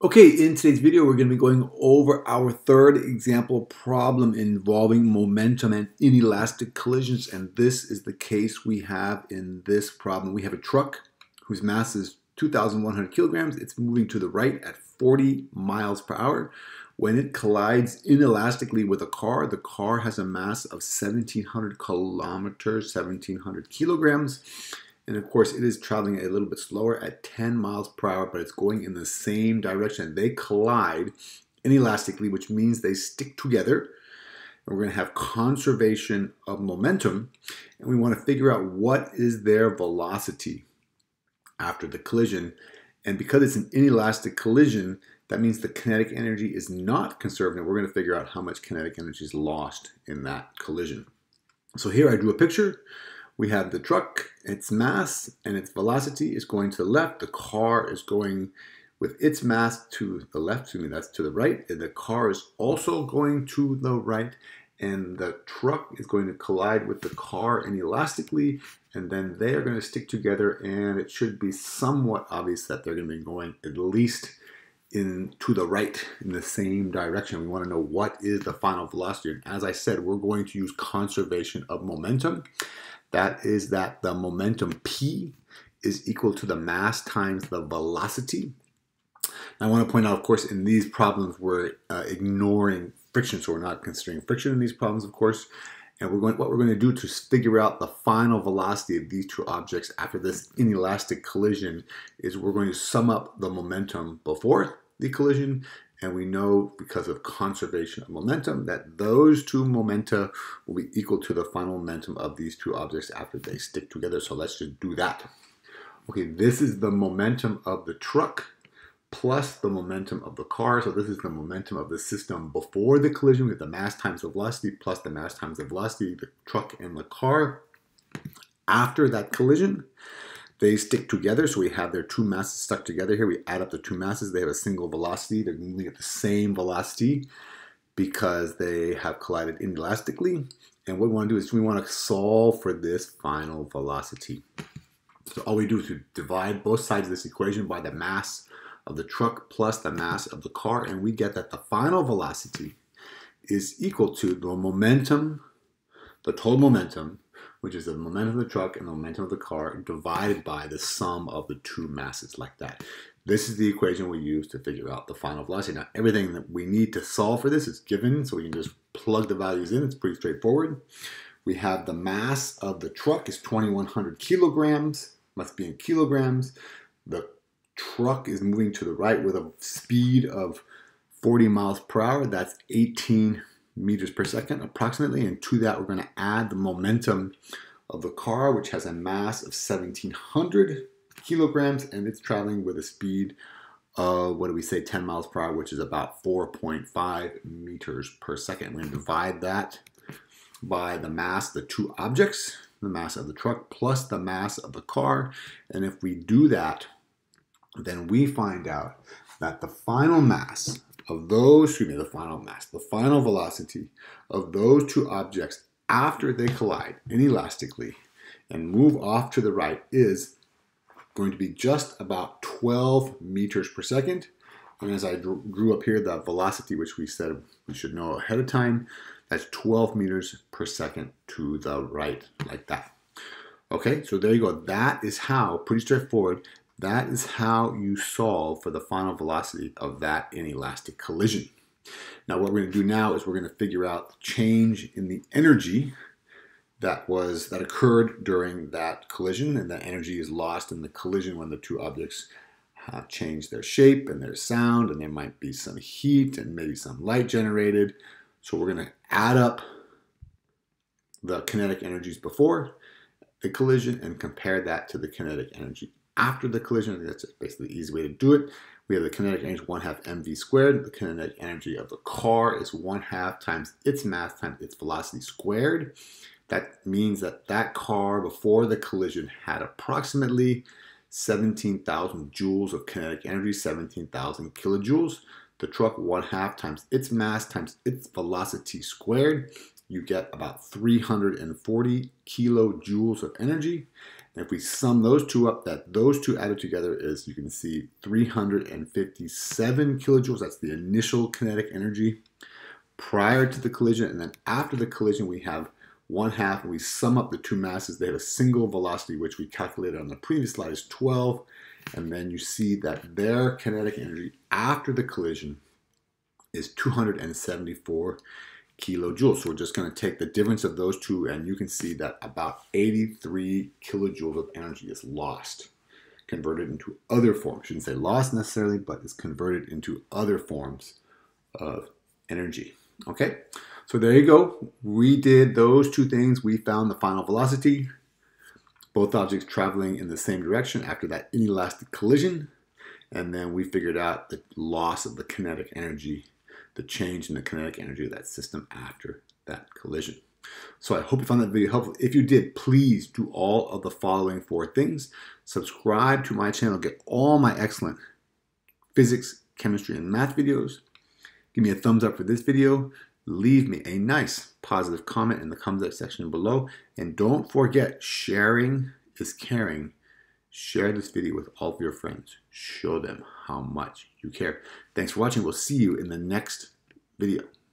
Okay, in today's video, we're going to be going over our third example problem involving momentum and inelastic collisions. And this is the case we have in this problem. We have a truck whose mass is 2,100 kilograms. It's moving to the right at 40 miles per hour. When it collides inelastically with a car, the car has a mass of 1,700 kilometers, 1,700 kilograms. And of course, it is traveling a little bit slower at 10 miles per hour, but it's going in the same direction. They collide inelastically, which means they stick together. And we're going to have conservation of momentum. And we want to figure out what is their velocity after the collision. And because it's an inelastic collision, that means the kinetic energy is not conserved. And we're going to figure out how much kinetic energy is lost in that collision. So here I drew a picture. We have the truck, its mass and its velocity is going to the left. The car is going with its mass to the left, that's to the right. And the car is also going to the right. And the truck is going to collide with the car inelastically. And then they are going to stick together. And it should be somewhat obvious that they're going to be going at least to the right in the same direction. We want to know what is the final velocity. And as I said, we're going to use conservation of momentum. That is that the momentum P is equal to the mass times the velocity. I want to point out, of course, in these problems, we're ignoring friction, so we're not considering friction in these problems, of course. And what we're going to do to figure out the final velocity of these two objects after this inelastic collision is we're going to sum up the momentum before the collision. And we know, because of conservation of momentum, that those two momenta will be equal to the final momentum of these two objects after they stick together. So let's just do that. Okay, this is the momentum of the truck plus the momentum of the car. So this is the momentum of the system before the collision with the mass times the velocity plus the mass times the velocity, the truck and the car. After that collision, they stick together, so we have their two masses stuck together here. We add up the two masses. They have a single velocity. They're moving at the same velocity because they have collided inelastically. And what we want to do is we want to solve for this final velocity. So all we do is we divide both sides of this equation by the mass of the truck plus the mass of the car, and we get that the final velocity is equal to the momentum, the total momentum, which is the momentum of the truck and the momentum of the car, divided by the sum of the two masses, like that. This is the equation we use to figure out the final velocity. Now, everything that we need to solve for this is given, so we can just plug the values in. It's pretty straightforward. We have the mass of the truck is 2,100 kilograms, must be in kilograms. The truck is moving to the right with a speed of 40 miles per hour. That's 18 meters per second approximately, and to that we're going to add the momentum of the car, which has a mass of 1,700 kilograms, and it's traveling with a speed of, what do we say, 10 miles per hour, which is about 4.5 meters per second. We're going to divide that by the mass of the two objects, the mass of the truck plus the mass of the car, and if we do that, then we find out that the final mass of those, the final velocity of those two objects after they collide inelastically and move off to the right is going to be just about 12 meters per second. And as I drew up here, the velocity, which we said we should know ahead of time, that's 12 meters per second to the right, like that. Okay, so there you go. That is how, pretty straightforward, that is how you solve for the final velocity of that inelastic collision. Now what we're going to do now is we're going to figure out the change in the energy that occurred during that collision, and that energy is lost in the collision when the two objects change their shape and their sound, and there might be some heat and maybe some light generated. So we're going to add up the kinetic energies before the collision and compare that to the kinetic energy after the collision. I think that's basically the easy way to do it. We have the kinetic energy 1/2 mv squared. The kinetic energy of the car is 1/2 times its mass times its velocity squared. That means that that car before the collision had approximately 17,000 joules of kinetic energy, 17,000 kilojoules. The truck 1/2 times its mass times its velocity squared. You get about 340 kilojoules of energy. If we sum those two up, those two added together is, you can see, 357 kilojoules. That's the initial kinetic energy prior to the collision. And then after the collision, we have 1/2. And we sum up the two masses. They have a single velocity, which we calculated on the previous slide, is 12. And then you see that their kinetic energy after the collision is 274 kilojoules. So we're just going to take the difference of those two, and you can see that about 83 kilojoules of energy is lost, converted into other forms. I shouldn't say lost necessarily, but is converted into other forms of energy. Okay, so there you go. We did those two things. We found the final velocity, both objects traveling in the same direction after that inelastic collision, and then we figured out the loss of the kinetic energy, the change in the kinetic energy of that system after that collision. So I hope you found that video helpful. If you did, please do all of the following 4 things. Subscribe to my channel, get all my excellent physics, chemistry, and math videos. Give me a thumbs up for this video. Leave me a nice positive comment in the comments section below. And don't forget, sharing is caring. Share this video with all of your friends. Show them how much you care. Thanks for watching. We'll see you in the next video.